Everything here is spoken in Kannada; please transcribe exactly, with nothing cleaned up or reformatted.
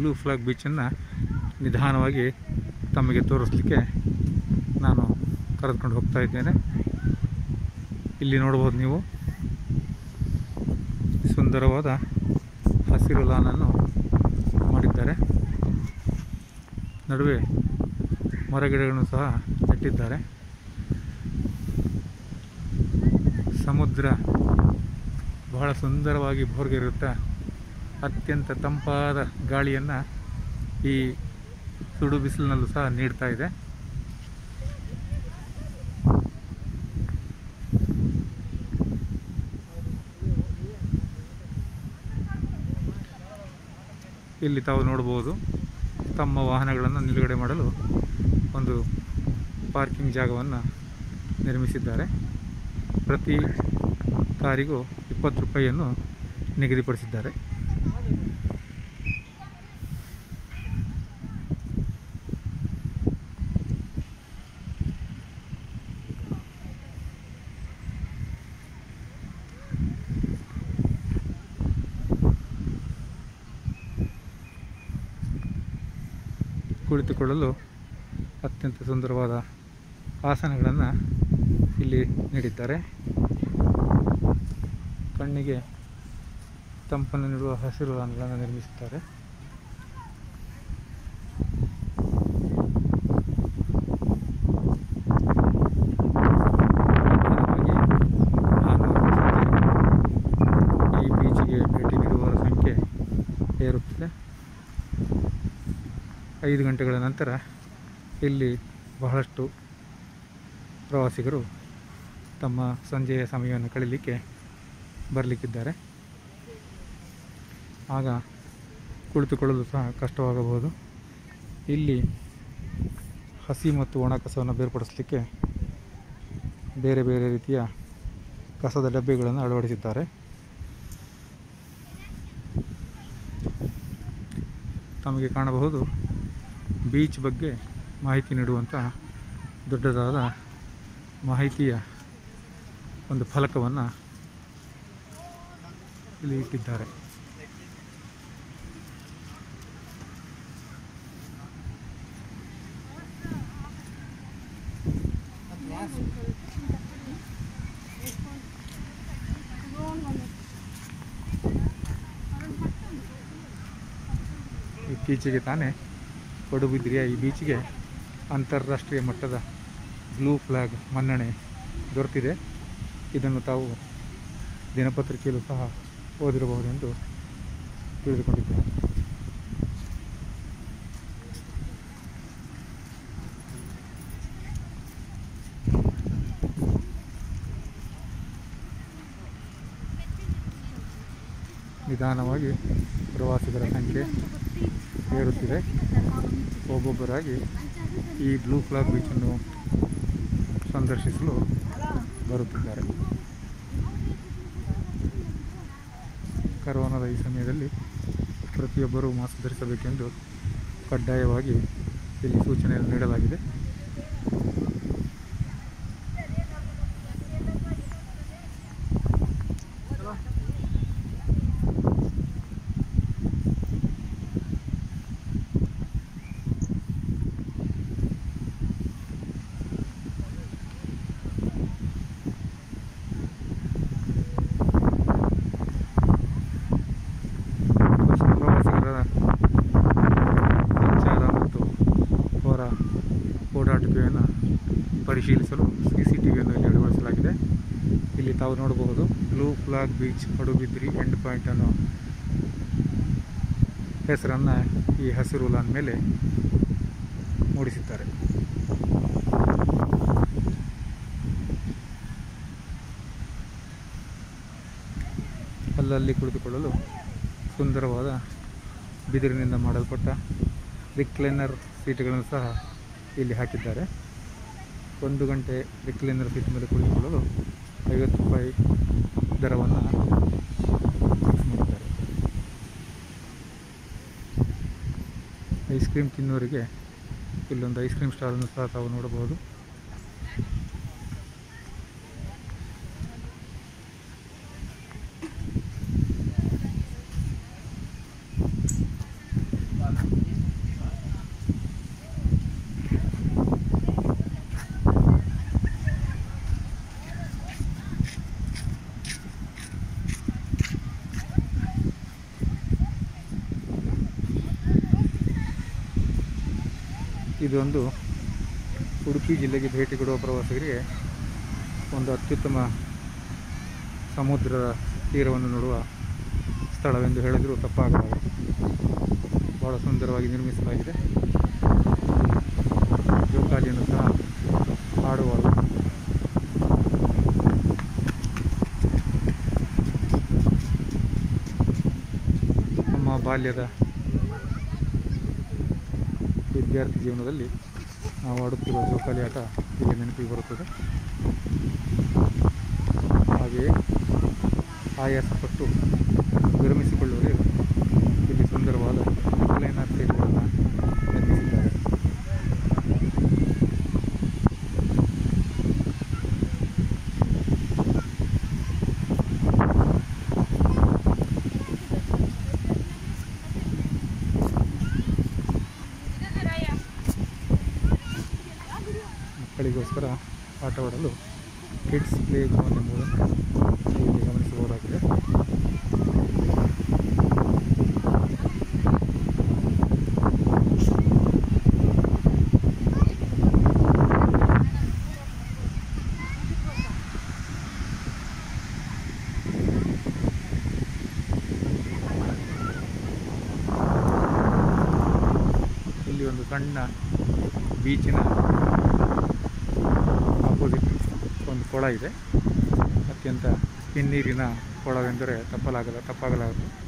ಬ್ಲೂ ಫ್ಲಾಗ್ ಬೀಚನ್ನು ನಿಧಾನವಾಗಿ ತಮಗೆ ತೋರಿಸಲಿಕ್ಕೆ ನಾನು ಕರೆದುಕೊಂಡು ಹೋಗ್ತಾ ಇದ್ದೇನೆ. ಇಲ್ಲಿ ನೋಡ್ಬೋದು ನೀವು ಸುಂದರವಾದ ಹಸಿರು ಲಾನನ್ನು ಮಾಡಿದ್ದಾರೆ. ನಡುವೆ ಮರಗಿಡಗಳನ್ನು ಸಹ ನೆಟ್ಟಿದ್ದಾರೆ. ಸಮುದ್ರ ಬಹಳ ಸುಂದರವಾಗಿ ಭೋರ್ಗರಿಯುತ್ತಾ ಅತ್ಯಂತ ತಂಪಾದ ಗಾಳಿಯನ್ನು ಈ ಸುಡು ಬಿಸಿಲಿನಲ್ಲೂ ಸಹ ನೀಡ್ತಾ ಇದೆ. ಇಲ್ಲಿ ತಾವು ನೋಡಬಹುದು ತಮ್ಮ ವಾಹನಗಳನ್ನು ನಿಲುಗಡೆ ಮಾಡಲು ಒಂದು ಪಾರ್ಕಿಂಗ್ ಜಾಗವನ್ನು ನಿರ್ಮಿಸಿದ್ದಾರೆ. ಪ್ರತಿ ಕಾರಿಗೂ ಇಪ್ಪತ್ತು ರೂಪಾಯಿಯನ್ನು ನಿಗದಿಪಡಿಸಿದ್ದಾರೆ. ಕುಳಿತುಕೊಳ್ಳಲು ಅತ್ಯಂತ ಸುಂದರವಾದ ಆಸನಗಳನ್ನು ಇಲ್ಲಿ ನೀಡಿದ್ದಾರೆ. ಕಣ್ಣಿಗೆ ತಂಪನ್ನು ನೀಡುವ ಹಸಿರು ಲಾನ್ಗಳನ್ನು ನಿರ್ಮಿಸಿದ್ದಾರೆ. ಈ ಬೀಚಿಗೆ ಭೇಟಿ ನೀಡುವವರ ಸಂಖ್ಯೆ ಏರುತ್ತದೆ. ಐದು ಗಂಟೆಗಳ ನಂತರ ಇಲ್ಲಿ ಬಹಳಷ್ಟು ಪ್ರವಾಸಿಗರು ತಮ್ಮ ಸಂಜೆಯ ಸಮಯವನ್ನು ಕಳೀಲಿಕ್ಕೆ ಬರಲಿಕ್ಕಿದ್ದಾರೆ. ಆಗ ಕುಳಿತುಕೊಳ್ಳಲು ಸಹ ಕಷ್ಟವಾಗಬಹುದು. ಇಲ್ಲಿ ಹಸಿ ಮತ್ತು ಒಣ ಕಸವನ್ನು ಬೇರ್ಪಡಿಸಲಿಕ್ಕೆ ಬೇರೆ ಬೇರೆ ರೀತಿಯ ಕಸದ ಡಬ್ಬಿಗಳನ್ನು ಅಳವಡಿಸಿದ್ದಾರೆ. ತಮಗೆ ಕಾಣಬಹುದು ಬೀಚ್ ಬಗ್ಗೆ ಮಾಹಿತಿ ನೀಡುವಂಥ ದೊಡ್ಡದಾದ ಮಾಹಿತಿಯ ಒಂದು ಫಲಕವನ್ನು ಇಲ್ಲಿ ಇಟ್ಟಿದ್ದಾರೆ. ಇತ್ತೀಚೆಗೆ ತಾನೇ ಪಡುಬಿದ್ರಿಯ ಈ ಬೀಚ್ಗೆ ಅಂತಾರಾಷ್ಟ್ರೀಯ ಮಟ್ಟದ ಬ್ಲೂ ಫ್ಲಾಗ್ ಮನ್ನಣೆ ದೊರೆತಿದೆ. ಇದನ್ನು ತಾವು ದಿನಪತ್ರಿಕೆಯಲ್ಲೂ ಸಹ ಓದಿರಬಹುದೆಂದು ತಿಳಿದುಕೊಂಡಿದ್ದೇನೆ. ನಿಧಾನವಾಗಿ ಪ್ರವಾಸಿಗರ ಸಂಖ್ಯೆ ಏರುತ್ತಿದೆ. ಒಬ್ಬೊಬ್ಬರಾಗಿ ಈ ಬ್ಲೂ ಫ್ಲಾಗ್ ಬೀಚನ್ನು ಸಂದರ್ಶಿಸಲು ಬರುತ್ತಿದ್ದಾರೆ. ಕರೋನಾದ ಈ ಸಮಯದಲ್ಲಿ ಪ್ರತಿಯೊಬ್ಬರೂ ಮಾಸ್ಕ್ ಧರಿಸಬೇಕೆಂದು ಕಡ್ಡಾಯವಾಗಿ ಇಲ್ಲಿ ಸೂಚನೆಯನ್ನು ನೀಡಲಾಗಿದೆ. ಓಡಾಟವನ್ನು ಪರಿಶೀಲಿಸಲು ಸಿ ಸಿ ಟಿ ವಿಯನ್ನು ಇಲ್ಲಿ ಅಳವಡಿಸಲಾಗಿದೆ. ಇಲ್ಲಿ ತಾವು ನೋಡಬಹುದು blue flag beach Padubidri end point ಅನ್ನೋ ಹೆಸರನ್ನು ಈ ಹಸಿರು ಲಾನ್ ಮೇಲೆ ಮೂಡಿಸಿದ್ದಾರೆ. ಅಲ್ಲಲ್ಲಿ ಕುಳಿತುಕೊಳ್ಳಲು ಸುಂದರವಾದ ಬಿದಿರಿನಿಂದ ಮಾಡಲ್ಪಟ್ಟ ರಿಕ್ಲೈನರ್ ಸೀಟುಗಳನ್ನು ಸಹ ಇಲ್ಲಿ ಹಾಕಿದ್ದಾರೆ. ಒಂದು ಗಂಟೆ ರಿಕ್ಲೈನರ್ ಸೀಟ್ ಮೇಲೆ ಕುಳಿತುಕೊಳ್ಳಲು ಐವತ್ತು ರೂಪಾಯಿ ದರವನ್ನು ಫಿಕ್ಸ್ ಮಾಡಿದ್ದಾರೆ. ಐಸ್ ಕ್ರೀಮ್ ತಿನ್ನೋರಿಗೆ ಇಲ್ಲೊಂದು ಐಸ್ ಕ್ರೀಮ್ ಸ್ಟಾಲನ್ನು ಸಹ ತಾವು ನೋಡಬಹುದು. ಇದೊಂದು ಉಡುಪಿ ಜಿಲ್ಲೆಗೆ ಭೇಟಿ ಕೊಡುವ ಪ್ರವಾಸಿಗರಿಗೆ ಒಂದು ಅತ್ಯುತ್ತಮ ಸಮುದ್ರದ ತೀರವನ್ನು ನೋಡುವ ಸ್ಥಳವೆಂದು ಹೇಳಿದರೂ ತಪ್ಪಾಗಲಾರದು. ಭಾಳ ಸುಂದರವಾಗಿ ನಿರ್ಮಿಸಲಾಗಿದೆ. ಜೋಕಾಲಿಯನ್ನು ಸಹ ಆಡುವ ನಮ್ಮ ಬಾಲ್ಯದ ವಿದ್ಯಾರ್ಥಿ ಜೀವನದಲ್ಲಿ ನಾವು ಆಡುತ್ತಿರುವ ಜೋಕಾಲಿ ಆಟ ಇಲ್ಲಿ ನೆನಪಿಗೆ ಬರುತ್ತದೆ. ಹಾಗೆಯೇ ಆಯಾಸಪಟ್ಟು ವಿರಮಿಸಿಕೊಳ್ಳುವಲ್ಲಿ ಇಲ್ಲಿ ಸುಂದರವಾದ ರಿಕ್ಲೈನರ್ ಸೇವೆಗಳನ್ನು ನಿರ್ಮಿಸಿದ್ದಾರೆ. ಮಕ್ಕಳಿಗೋಸ್ಕರ ಆಟವಾಡಲು ಕಿಡ್ಸ್ ಪ್ಲೇ ಝೋನ್ ಎಂಬುದನ್ನು ಇಲ್ಲಿ ಗಮನಿಸಬಹುದಾಗಿದೆ. ಇಲ್ಲಿ ಒಂದು ಸಣ್ಣ ಬೀಚಿನ ಆಪೋಸಿಟ್ ಒಂದು ಕೊಳ ಇದೆ. ಅತ್ಯಂತ ಹಿನ್ನೀರಿನ ಕೊಳವೆಂದರೆ ತಪ್ಪಲಾಗಲ್ಲ ತಪ್ಪಾಗಲಾರದು.